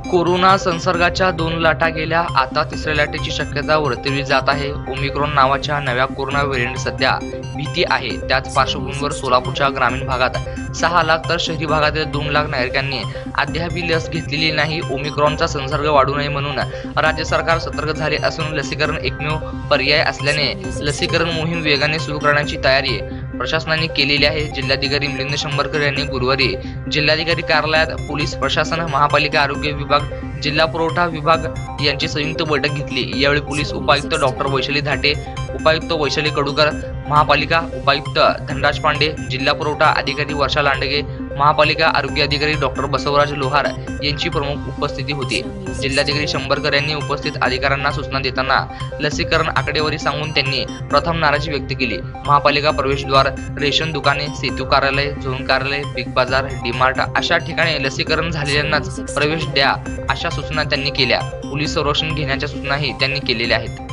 Corona संसर्गाच्या 2 लाटा गेल्या, आता तिसऱ्या लाटेची शक्यता वर्तवली जात आहे. ओमिक्रॉन नावाच्या नव्या कोरोना व्हेरिएंट सध्या भीती आहे. त्याच पार्श्वभूमीवर सोलापूरच्या ग्रामीण भागात 6 लाख तर शहरी भागातील 2 लाख नागरिकांनी अद्यापही लस घेतलेली नाही. ओमिक्रॉनचा संसर्ग वाढू नये म्हणून राज्य सरकार सतर्क झाले असून लसीकरण एकमेव पर्याय असल्याने लसीकरण मोहीम वेगाने सुरू करण्याची तयारी प्रशासनाने केलेली आहे. जिल्हाधिकारी मिलिंद शंभरकर यांनी गुरुवारी जिल्हाधिकारी कार्यालयात पोलीस प्रशासन, महापालिका आरोग्य विभाग, जिल्हा पुरवठा विभाग यांची संयुक्त बैठक घेतली. यावेळी पोलीस उपायुक्त डॉक्टर वैशाली धाटे, उपायुक्त वैशाली कडूकर, महापालिका उपायुक्त धनराज पांडे, जिल्हा पुरवठा अधिकारी वर्षा लांडगे, महापालिका आरोग्य अधिकारी डॉक्टर बसवराज लोहार यांची प्रमुख उपस्थिती होती. जिल्हाधिकारी शंभरकर यांनी उपस्थित अधिकाऱ्यांना सूचना देताना लसीकरण आकडेवारी सांगून त्यांनी प्रथम नाराजी व्यक्त केली. महापालिका प्रवेशद्वार, रेशन दुकाने, सेतू कार्यालय, झोन कार्यालय, बिग बाजार, डीमार्ट अशा ठिकाणी लसीकरण झालेल्यांनाच प्रवेश द्या अशा सूचना त्यांनी केल्या. पोलीस संरक्षण घेण्याच्या सूचनाही त्यांनी केलेल्या आहेत.